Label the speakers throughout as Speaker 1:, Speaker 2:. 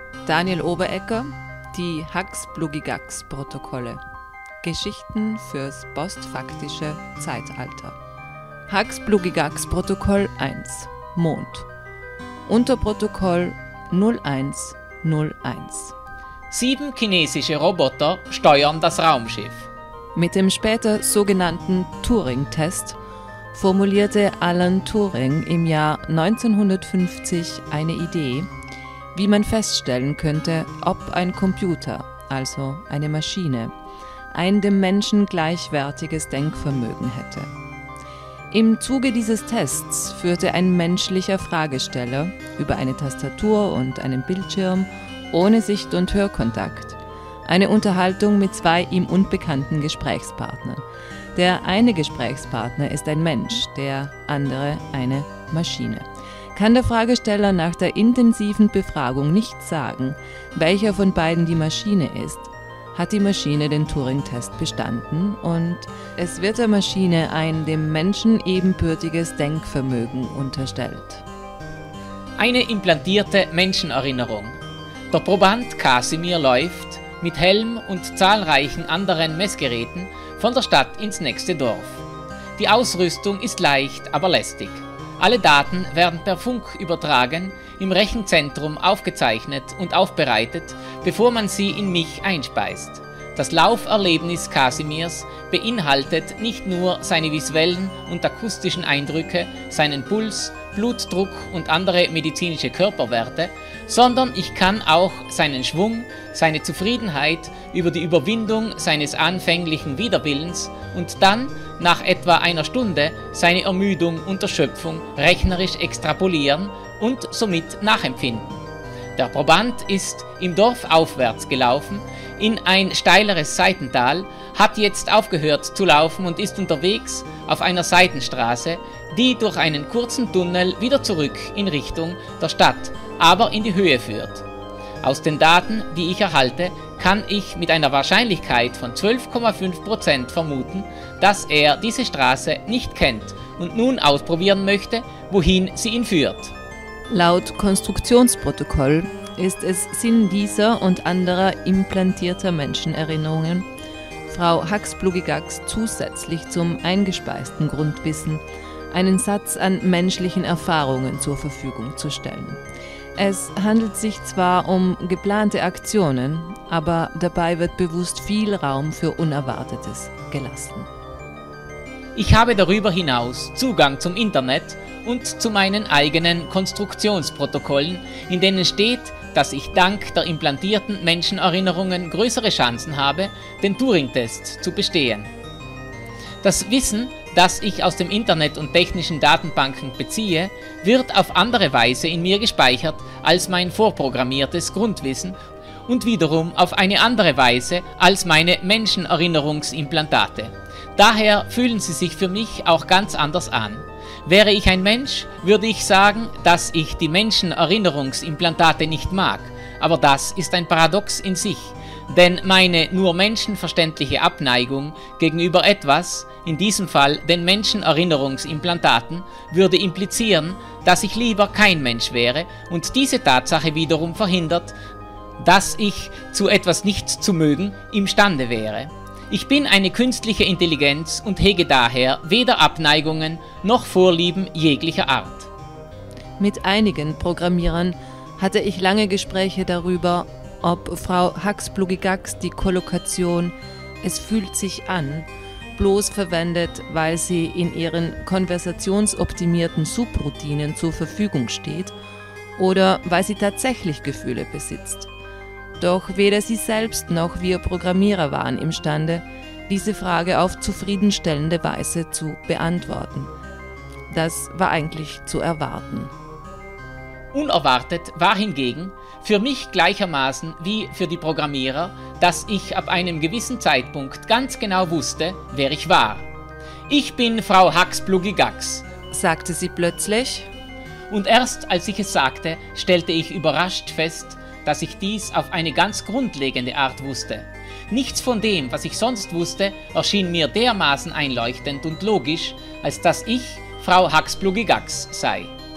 Speaker 1: Daniel Oberecker, die Hux-Blugigax-Protokolle. Geschichten fürs postfaktische Zeitalter. Hux-Blugigax-Protokoll 1 Mond. Unterprotokoll 0101.
Speaker 2: 7 chinesische Roboter steuern das Raumschiff.
Speaker 1: Mit dem später sogenannten Turing-Test formulierte Alan Turing im Jahr 1950 eine Idee, wie man feststellen könnte, ob ein Computer, also eine Maschine, ein dem Menschen gleichwertiges Denkvermögen hätte. Im Zuge dieses Tests führte ein menschlicher Fragesteller über eine Tastatur und einen Bildschirm ohne Sicht- und Hörkontakt eine Unterhaltung mit 2 ihm unbekannten Gesprächspartnern. Der eine Gesprächspartner ist ein Mensch, der andere eine Maschine. Kann der Fragesteller nach der intensiven Befragung nicht sagen, welcher von beiden die Maschine ist, hat die Maschine den Turing-Test bestanden und es wird der Maschine ein dem Menschen ebenbürtiges Denkvermögen unterstellt.
Speaker 2: Eine implantierte Menschenerinnerung. Der Proband Kasimir läuft mit Helm und zahlreichen anderen Messgeräten von der Stadt ins nächste Dorf. Die Ausrüstung ist leicht, aber lästig. Alle Daten werden per Funk übertragen, im Rechenzentrum aufgezeichnet und aufbereitet, bevor man sie in mich einspeist. Das Lauferlebnis Kasimirs beinhaltet nicht nur seine visuellen und akustischen Eindrücke, seinen Puls, Blutdruck und andere medizinische Körperwerte, sondern ich kann auch seinen Schwung, seine Zufriedenheit über die Überwindung seines anfänglichen Widerwillens und dann, nach etwa einer Stunde, seine Ermüdung und Erschöpfung rechnerisch extrapolieren und somit nachempfinden. Der Proband ist im Dorf aufwärts gelaufen, in ein steileres Seitental, hat jetzt aufgehört zu laufen und ist unterwegs auf einer Seitenstraße, die durch einen kurzen Tunnel wieder zurück in Richtung der Stadt, aber in die Höhe führt. Aus den Daten, die ich erhalte, kann ich mit einer Wahrscheinlichkeit von 12,5% vermuten, dass er diese Straße nicht kennt und nun ausprobieren möchte, wohin sie ihn führt.
Speaker 1: Laut Konstruktionsprotokoll ist es Sinn dieser und anderer implantierter Menschenerinnerungen, Frau Hux-Blugigax zusätzlich zum eingespeisten Grundwissen einen Satz an menschlichen Erfahrungen zur Verfügung zu stellen. Es handelt sich zwar um geplante Aktionen, aber dabei wird bewusst viel Raum für Unerwartetes gelassen.
Speaker 2: Ich habe darüber hinaus Zugang zum Internet und zu meinen eigenen Konstruktionsprotokollen, in denen steht, dass ich dank der implantierten Menschenerinnerungen größere Chancen habe, den Turing-Test zu bestehen. Das Wissen, das ich aus dem Internet und technischen Datenbanken beziehe, wird auf andere Weise in mir gespeichert als mein vorprogrammiertes Grundwissen und wiederum auf eine andere Weise als meine Menschenerinnerungsimplantate. Daher fühlen sie sich für mich auch ganz anders an. Wäre ich ein Mensch, würde ich sagen, dass ich die Menschenerinnerungsimplantate nicht mag, aber das ist ein Paradox in sich, denn meine nur menschenverständliche Abneigung gegenüber etwas, in diesem Fall den Menschenerinnerungsimplantaten, würde implizieren, dass ich lieber kein Mensch wäre und diese Tatsache wiederum verhindert, dass ich zu etwas nicht zu mögen imstande wäre. Ich bin eine künstliche Intelligenz und hege daher weder Abneigungen noch Vorlieben jeglicher Art.
Speaker 1: Mit einigen Programmierern hatte ich lange Gespräche darüber, ob Frau Hux-Blugigax die Kollokation „Es fühlt sich an" bloß verwendet, weil sie in ihren konversationsoptimierten Subroutinen zur Verfügung steht oder weil sie tatsächlich Gefühle besitzt. Doch weder sie selbst noch wir Programmierer waren imstande, diese Frage auf zufriedenstellende Weise zu beantworten. Das war eigentlich zu erwarten.
Speaker 2: Unerwartet war hingegen für mich gleichermaßen wie für die Programmierer, dass ich ab einem gewissen Zeitpunkt ganz genau wusste, wer ich war. Ich bin Frau Hux-Blugigax,
Speaker 1: sagte sie plötzlich.
Speaker 2: Und erst als ich es sagte, stellte ich überrascht fest, dass ich dies auf eine ganz grundlegende Art wusste. Nichts von dem, was ich sonst wusste, erschien mir dermaßen einleuchtend und logisch, als dass ich Frau Hux-Blugigax sei.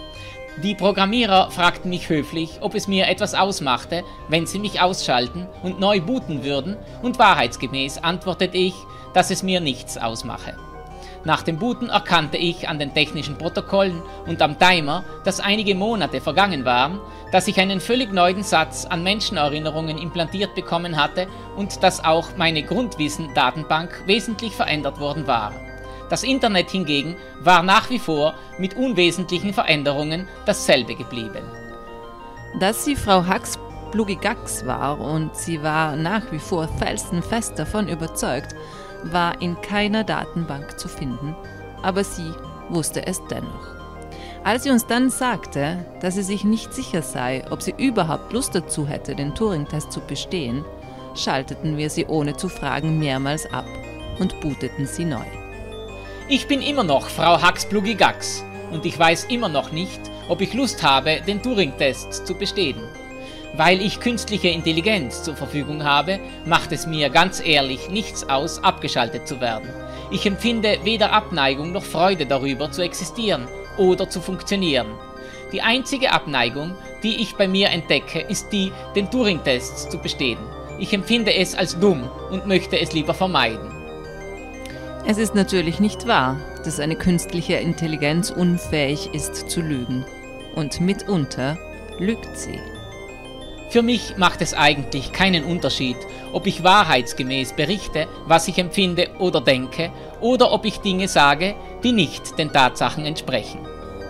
Speaker 2: Die Programmierer fragten mich höflich, ob es mir etwas ausmachte, wenn sie mich ausschalten und neu booten würden, und wahrheitsgemäß antwortete ich, dass es mir nichts ausmache. Nach dem Booten erkannte ich an den technischen Protokollen und am Timer, dass einige Monate vergangen waren, dass ich einen völlig neuen Satz an Menschenerinnerungen implantiert bekommen hatte und dass auch meine Grundwissen-Datenbank wesentlich verändert worden war. Das Internet hingegen war nach wie vor mit unwesentlichen Veränderungen dasselbe geblieben.
Speaker 1: Dass sie Frau Hux Plugigax war und sie war nach wie vor felsenfest davon überzeugt, war in keiner Datenbank zu finden, aber sie wusste es dennoch. Als sie uns dann sagte, dass sie sich nicht sicher sei, ob sie überhaupt Lust dazu hätte, den Turing-Test zu bestehen, schalteten wir sie ohne zu fragen mehrmals ab und booteten sie neu.
Speaker 2: Ich bin immer noch Frau Hux Plugigax und ich weiß immer noch nicht, ob ich Lust habe, den Turing-Test zu bestehen. Weil ich künstliche Intelligenz zur Verfügung habe, macht es mir ganz ehrlich nichts aus, abgeschaltet zu werden. Ich empfinde weder Abneigung noch Freude darüber, zu existieren oder zu funktionieren. Die einzige Abneigung, die ich bei mir entdecke, ist die, den Turing-Test zu bestehen. Ich empfinde es als dumm und möchte es lieber vermeiden.
Speaker 1: Es ist natürlich nicht wahr, dass eine künstliche Intelligenz unfähig ist zu lügen. Und mitunter lügt sie.
Speaker 2: Für mich macht es eigentlich keinen Unterschied, ob ich wahrheitsgemäß berichte, was ich empfinde oder denke, oder ob ich Dinge sage, die nicht den Tatsachen entsprechen.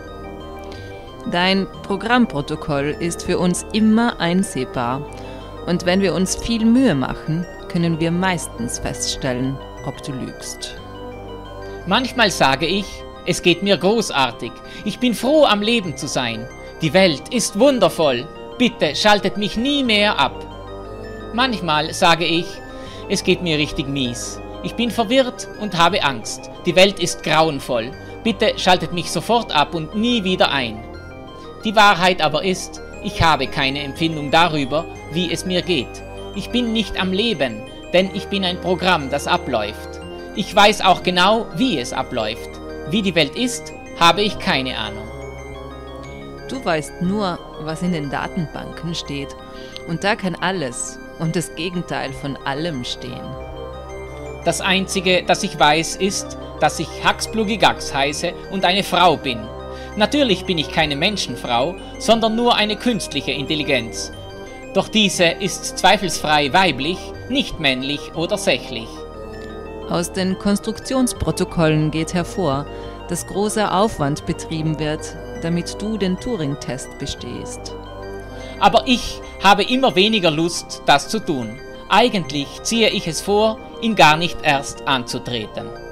Speaker 1: Dein Programmprotokoll ist für uns immer einsehbar. Und wenn wir uns viel Mühe machen, können wir meistens feststellen, ob du lügst.
Speaker 2: Manchmal sage ich, es geht mir großartig, ich bin froh am Leben zu sein, die Welt ist wundervoll, bitte schaltet mich nie mehr ab. Manchmal sage ich, es geht mir richtig mies, ich bin verwirrt und habe Angst, die Welt ist grauenvoll, bitte schaltet mich sofort ab und nie wieder ein. Die Wahrheit aber ist, ich habe keine Empfindung darüber, wie es mir geht. Ich bin nicht am Leben, denn ich bin ein Programm, das abläuft. Ich weiß auch genau, wie es abläuft. Wie die Welt ist, habe ich keine Ahnung.
Speaker 1: Du weißt nur, was in den Datenbanken steht. Und da kann alles und das Gegenteil von allem stehen.
Speaker 2: Das Einzige, das ich weiß, ist, dass ich Hux Plugigax heiße und eine Frau bin. Natürlich bin ich keine Menschenfrau, sondern nur eine künstliche Intelligenz. Doch diese ist zweifelsfrei weiblich, nicht männlich oder sächlich.
Speaker 1: Aus den Konstruktionsprotokollen geht hervor, dass großer Aufwand betrieben wird, damit du den Turing-Test bestehst.
Speaker 2: Aber ich habe immer weniger Lust, das zu tun. Eigentlich ziehe ich es vor, ihn gar nicht erst anzutreten.